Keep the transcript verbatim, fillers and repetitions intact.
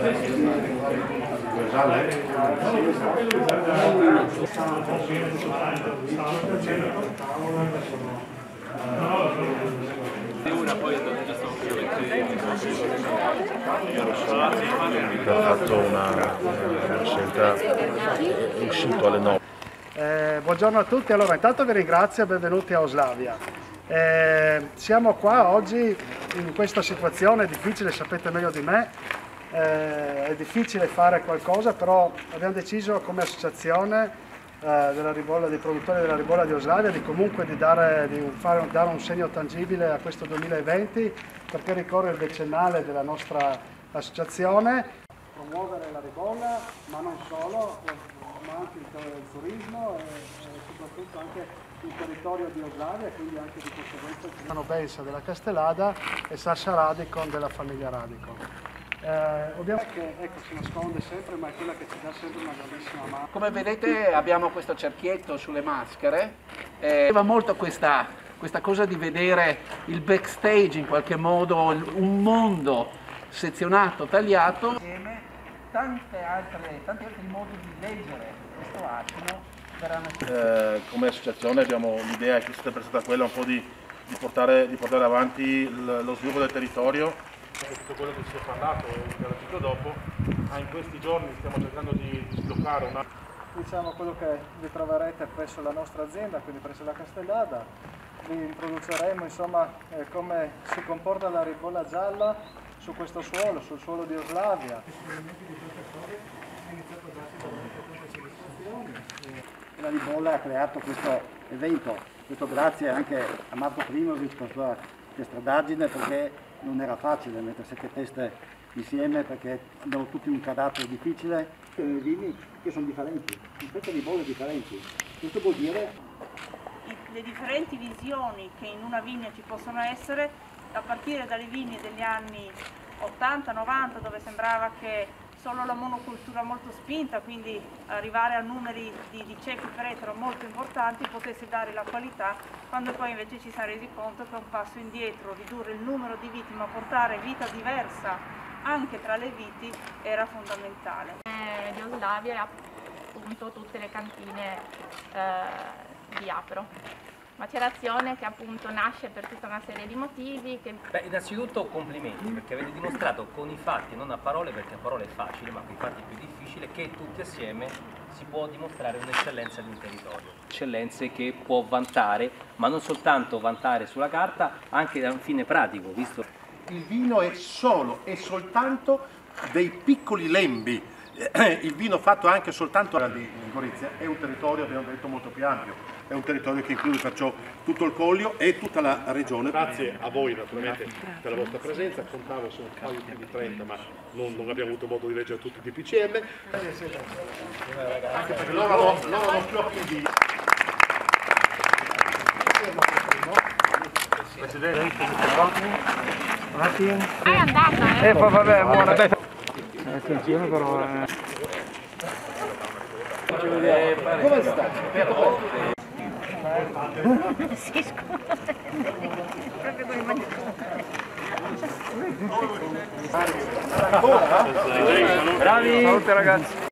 ha fatto una, una scelta, è uscito alle nove. Eh, buongiorno a tutti, allora intanto vi ringrazio e benvenuti a Oslavia. Eh, siamo qua oggi in questa situazione difficile, sapete meglio di me, eh, è difficile fare qualcosa, però abbiamo deciso come associazione eh, della ribolla, dei produttori della ribolla di Oslavia di comunque di dare, di fare, dare un segno tangibile a questo duemilaventi, perché ricorre il decennale della nostra associazione. Promuovere la ribolla, ma non solo, ma anche il turismo e, e soprattutto anche il territorio di Oslavia, quindi anche di conseguenza il Giuliano Bensa della Castellada e Sasha Radicon della famiglia Radicon. Eh, ovviamente ecco, si nasconde sempre, ma è quella che ci dà sempre una grandissima mano. Come vedete abbiamo questo cerchietto sulle maschere, eh, aveva molto questa, questa cosa di vedere il backstage in qualche modo, un mondo sezionato, tagliato. Insieme tante altre, tanti altri modi di leggere questo attimo. Eh, come associazione abbiamo l'idea che sia sempre stata quella un po' di, di, portare, di portare avanti lo sviluppo del territorio. Tutto quello che si è parlato e interagito dopo, ma in questi giorni stiamo cercando di, di sbloccare una... Diciamo quello che vi troverete presso la nostra azienda, quindi presso la Castellada. Vi introduceremo insomma eh, come si comporta la ribolla gialla su questo suolo, sul suolo di Oslavia. La ribolla ha creato questo evento, questo grazie anche a Marco Primovic con la sua testradaggine, perché non era facile mettere sette teste insieme perché abbiamo tutti un carattere difficile. I vini che sono differenti, tutte ribolle differenti, questo vuol dire le differenti visioni che in una vigna ci possono essere, a partire dalle vigne degli anni ottanta novanta, dove sembrava che solo la monocultura molto spinta, quindi arrivare a numeri di, di ceppi per ettaro molto importanti, potesse dare la qualità, quando poi invece ci siamo resi conto che un passo indietro, ridurre il numero di viti ma portare vita diversa anche tra le viti era fondamentale. Eh, di Oslavia e appunto tutte le cantine eh, di Apro. Macerazione che appunto nasce per tutta una serie di motivi. Che... Beh, innanzitutto complimenti, perché avete dimostrato con i fatti, non a parole, perché a parole è facile, ma con i fatti è più difficile, che tutti assieme si può dimostrare un'eccellenza di un territorio. Eccellenze che può vantare, ma non soltanto vantare sulla carta, anche da un fine pratico, visto. Il vino è solo e soltanto dei piccoli lembi. Il vino fatto anche soltanto di Gorizia è un territorio, abbiamo detto, molto più ampio, è un territorio che include perciò tutto il Collio e tutta la regione. Grazie a voi naturalmente per la vostra presenza, contavo su un paio più di trenta, ma non, non abbiamo avuto modo di leggere tutti i P C M. Anche perché loro non hanno più appigli. Presidente, è andata, eh? Eh, poi vabbè, buona. Attenzione però, eh. come sta? Sì, scusa. Proprio con i mani. Bravi! Salute ragazzi!